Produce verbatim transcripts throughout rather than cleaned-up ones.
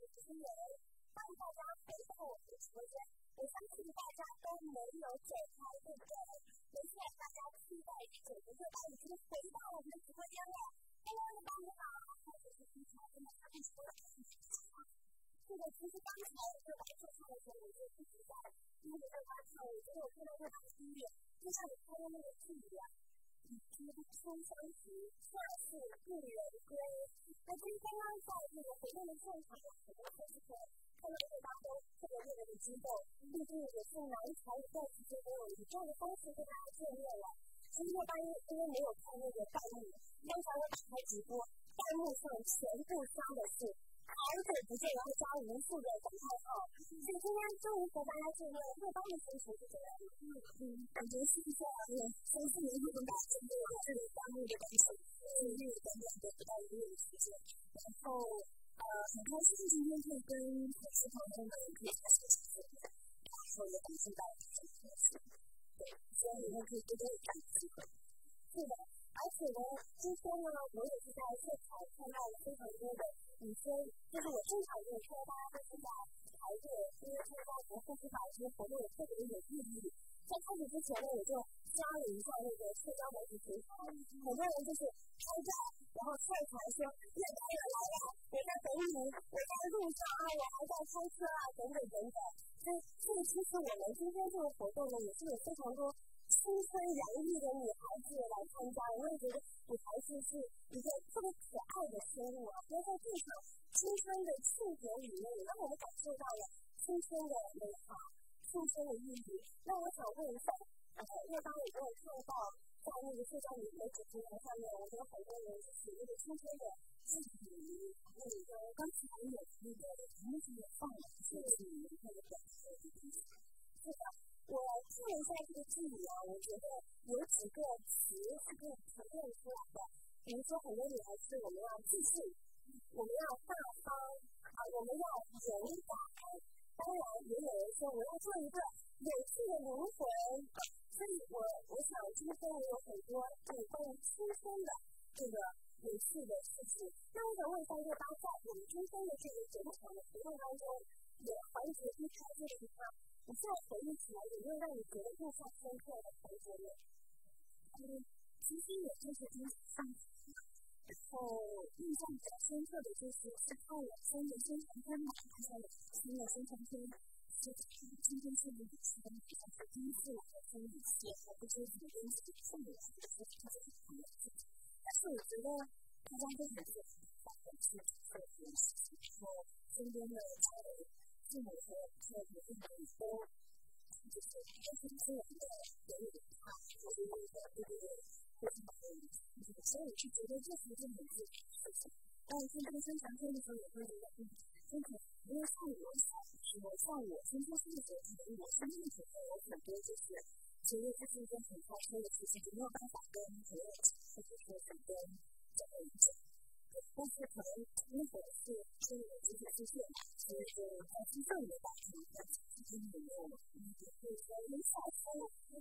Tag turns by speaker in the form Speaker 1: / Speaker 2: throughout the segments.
Speaker 1: 主持人，帮大家回到我们的直播间。我相信大家都没有走开，对不对？没错，大家期待已久的热巴已经回到我们的直播间了。Hello， 热巴你好，或者是听起来真的非常熟的声音。这个其实刚才热巴做唱的时候，我就一直在听着热巴唱，我觉得我看到热巴的音乐，就像你说的那个字一样。以知书相识，恰似故人归。那其实刚刚在这个活动的现场有很多粉丝朋友看到热巴都特别特别的激动，毕竟也是难才在直播间有以这样的方式跟大家见面了。其实热巴因因为没有看那个弹幕，刚才我打开直播，弹幕上全部刷的是好久不见，然后加无数的感叹号。所以今天终于和大家见面，热巴的心情是怎样的？嗯，感觉是这样的，三四年后跟大家见面，这里弹幕的感受，因为短短的不到一个月的时间，然后呃很开心今天可以跟粉丝朋友们可以开始见面，然后也感受到很开心，对，希望以后可以多多有这样的机会。是的，而且呢，今天呢，我也是在现场看到了非常多的女生，就是我经常也看到大家都是在排队，因为参加我们护肤法这些活动也特别有意义。在开始之前呢，我就刷了一下那个社交媒体平台，很多人就是拍照，然后晒出来说热巴也来了，我在等你，我在路上啊，我还在开车啊，等等等等。所以，所以其实我们今天这个活动呢，也是有非常多青春洋溢的女孩子来参加，我也觉得女孩子是一个特别可爱的生物啊，所以在这场青春的庆典里面，也让我们感受到了青春的美好，青春的意义。那我想问一下，呃，热巴有没有看到在那个社交媒体平台上面，我觉得很多人是写那个青春的记忆，那个刚才有那个节目上面放了，就是你们那个表示的东西。是的。我看了一下这个记忆啊，我觉得有几个词是可以提炼出来的。比如说，很多女孩子我们要自信，我们要大方啊，我们要勇敢。当然，也有人说我要做一个有趣的灵魂。所以我我想今天也有很多这个关于青春的这个有趣的事情。那我想问一下热巴，在我们今天的这个整场的活动当中，有环节一开这个地方。你现在回忆起来，有没有让你觉得印象深刻的环节呢？嗯，其实也就是今天上场，然后印象比较深刻的就是是看我新的宣传片嘛，看到了新的宣传片，是今天是一个是是第一次来的新一期，还不知怎么跟自己父母来的，是特别好的事情。但是我觉得大家都很热情，反正是做这件事情，然后身边的家人。父母和父母很多，就是非常自然的给予他作为一个这个非常的这个，所以我是觉得这是一件很自然的事情。但是这个宣传片的时候也会觉得，嗯，真的，因为像我小的时候，像我青春期的时候，可能我身边的朋友有很多就是觉得这是一件很开心的事情，就没有办法跟朋友讲，或者说是跟家人讲。但是可能那会儿是是有集体出现，所以说在气氛的大场面，其实没有，嗯，也会说很少说，嗯，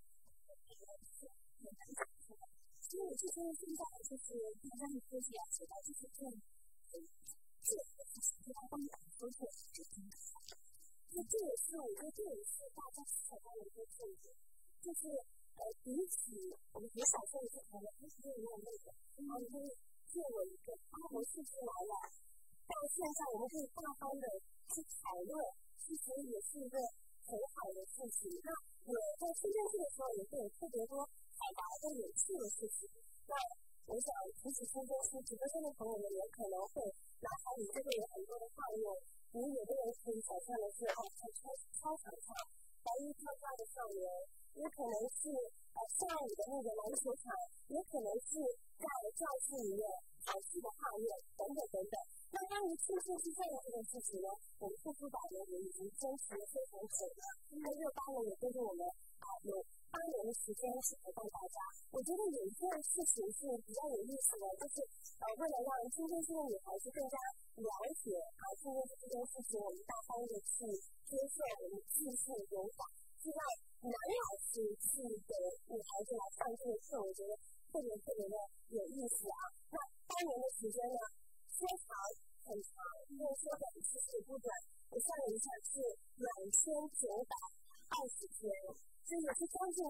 Speaker 1: 很难讲出来。所以我是觉得现在就是大家的科技啊，时代就是这样，嗯，这个事情大家帮忙都做是挺好的。那这也是我觉得这也是大家想要的一个重点，就是呃，比起我们很小时候是可能不是没有那个，然后就是。作为一个阿婆世界来了，到现在我们可以大方的去讨论，其实也是一个很好的事情。那我在青春期的时候也会有特别多好玩的有趣的事情。那我想提起青春期，直播间的朋友们也可能会脑海里就会有很多的画面。你有的人可以想象的是，哦，在操操场上白衣飘飘的少年，也可能是呃下午的那个篮球场，也可能是在教室里面考试的画面等等等等。那关于青春期这样这件事情呢，我们护肤宝呢也已经坚持了非常久了。那热巴呢也跟着我们啊有八年的时间去陪伴大家。我觉得有一件事情是比较有意思的，就是呃为了让青春期的女孩子更加了解啊青春期这件事情，我们大方的去接受，我们继续勇敢。希望男老师去给女孩子来上这个课，我觉得特别特别的有意思啊。那八年的时间呢，说长很长，又说短，其实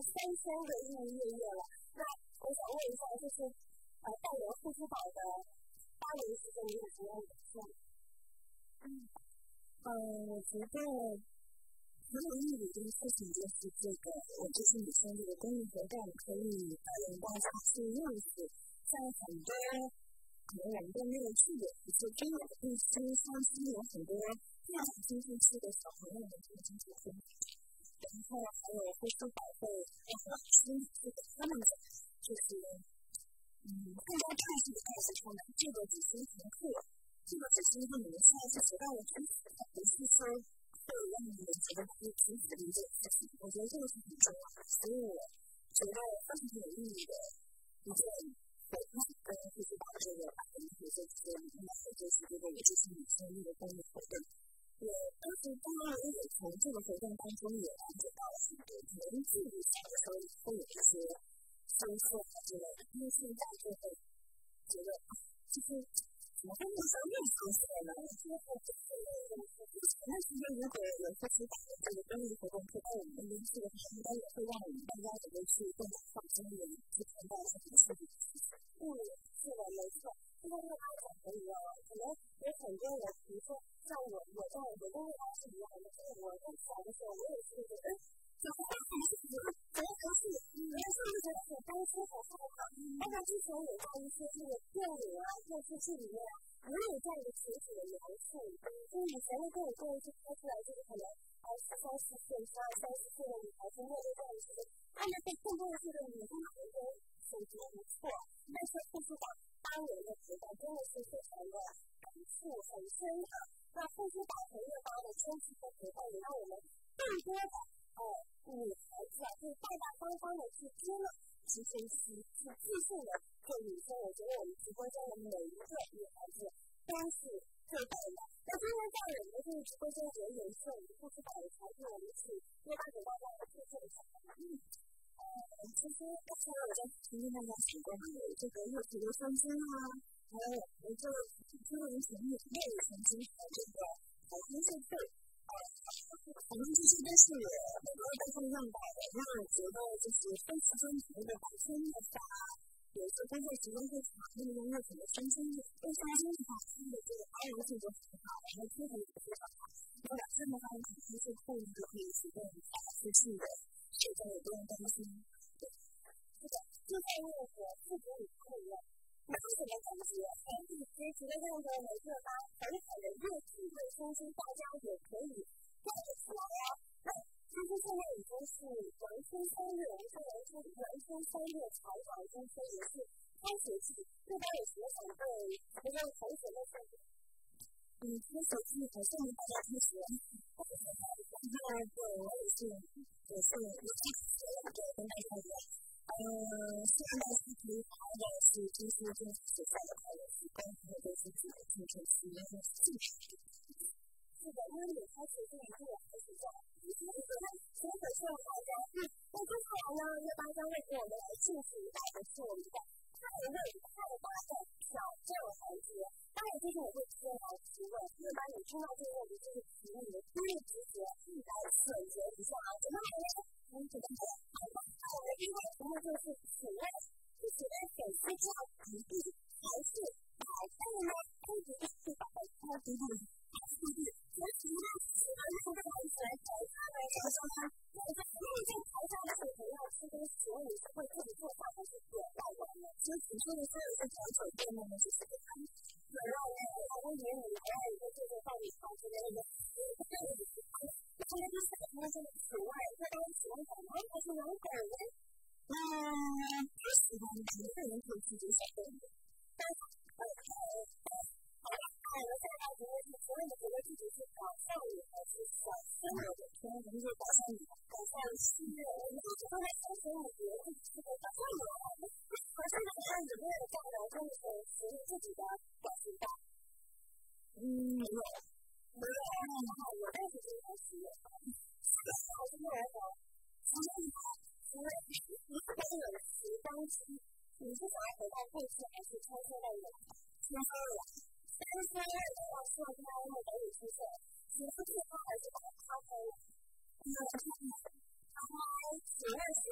Speaker 1: 三千个日日月月了。那我想问一下，就是呃，带有护肤宝的八零时间，你有什么样的感受？嗯，呃，我觉得很有意义的事情就是这个，我就是女生这个公益活动可以带领大家去认识，像很多可能我们都没有去过，就是中国的地区、山区有很多这样经济区的小朋友们进行这些，然后还有护肤宝贝，然后亲自给他们讲，就是嗯，更加正式的告诉他们，这个只是一堂课，这个只是一个你们下一次学到的知识，它不是说会让你们觉得是挺苦的一件事情。我觉得这个是很重要的，所以我觉得非常有意义的一件活动跟护肤宝这个百分之九十九的买的就是这个我就是女生这个公益活动。我当时当然也有从这个活动当中也了解到了很多，可能自己小的时候也会有一些收获啊之类的，因为现在就会觉得就是怎么会那么又出现呢？就是前段时间如果有护肤宝的这个公益活动可以到我们那边去的话，应该也会让我们大家也都去更加放松的去谈到一些事情。嗯，是的，没错。就像这个大小朋一样，可能有很多人，比如说像我，我在我跟大家是一样的，就是我在小的时候，我也是觉得，就是为什么是怎么怎么回事？因为是不是觉得很担心、很害怕？包括之前有在一些这个电影啊、电视剧里面啊，也有这样的情景的描述。就以前的电影电视剧拍出来，就是可能呃十三四岁、十二三四岁的女孩子面对这样的事情，她们被更多的这个女生觉得选择不错，但是护肤宝八年的时间真的是非常的感触很深的。那护肤宝和乐高的坚持和陪伴，也让我们更多的呃女孩子啊，就是大大方方的去接纳其实是是自信的做女生。我觉得我们直播间的每一个女孩子都是最棒的。那今天在我们的这个直播间也有一些我们护肤宝的产品，我们请乐高给大家来介绍一下。嗯。呃，其实刚才我在听大家提到有这个月土的酸菌啊，还有我们这个精灵神秘类神经和这个海鲜素配，呃，我们这些都是美国被动用到的，让我觉得就是非常专业的白天的话，有时工作时间会长，那么用月土的酸菌，为酸菌的话，它的这个包容性就很好，然后贴合也非常好。那晚上的话，可能是后面就可以使用打出去的。这个也不用担心，对，是的，就在那个自己里面，没有什么感觉，所以其实觉得这样的美乐高很好的热气卫生巾，大家也可以带起来呀。那其实现在已经是阳春三月，我们说阳春阳春三月草长莺飞，也是开学季，这边有什么想对我们同学们说的？嗯，开学季好像大家开学，然后对我也是。也是也是对跟大家讲，呃，希望大家可以好好的去支持这个学校的快乐时光，还有对自己的青春期的兴趣。是的，因为你开始这一个还是这样，所以很希望大家，嗯，那接下来呢，乐高将会给我们来进行一个是我们的快问快答的挑战环节。当然，接着我会直接来提问，乐高你听到这个问题就是提问，你的第一直觉来选择一下啊，怎么来呢？嗯，怎么来？好的，那我们第一个题目就是，请问自己的粉丝叫迪迪还是百度呢？A 迪迪是百度，迪迪还是迪迪？所以呢，喜欢用这个来找他来什么什么？那在那在台上的时候，要吃东西，请问你是会自己做饭还是点外卖呢？其实你说的所有的小酒店呢，是什么？点外卖，我以为你来了以后就是到你房之类的。那么就是他们这个此外，这当喜欢狗吗？还是养狗呢？嗯，不喜欢每个人可以自己选择。但是，呃呃，好了，那我们下一道题目是：请问你觉得自己是搞笑女还是小鲜肉的？请问什么是搞笑女？搞笑是，你一直都在想说你觉得自己是个搞笑女孩子，可是呢，有没有这样的真的是属于自己的表情包？嗯，没有。没有啊，我认识这个是有的。我是幼儿园，请问你，请问你如果有时光机，你是想要回到过去，还是穿梭到未来？穿梭未来。但是穿越的话，希望大家会等你出现。你是退化还是把它咖啡？嗯，咖啡。请问喜欢用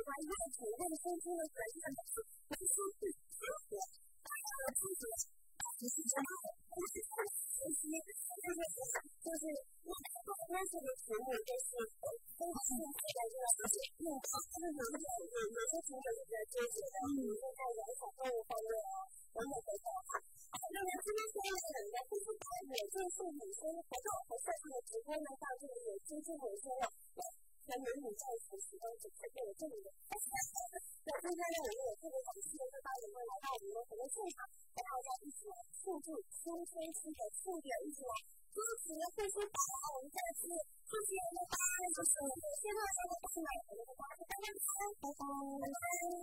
Speaker 1: 主任身心的转变的是能说是结果，大家的自己不是真的，不是真的学习，就是就是我们做多数的题目都是都是在这个而且用到就是有点有有些题目也在纠结的，比如说在养小动物方面啊等等等等哈。那么今天所有的人呢，就是把我这次女生活动和线上的直播呢，到这个有经济回收了。和美女在一起时光只才给我这么一个开心。那今天呢，我们也特别感谢这八点钟来到我们的活动现场，和大家一起来庆祝青春期的庆典，一起来支持护肤宝啊！我们再次谢谢我们八点钟的谢谢大家的到来，我们的八点钟拜拜拜拜。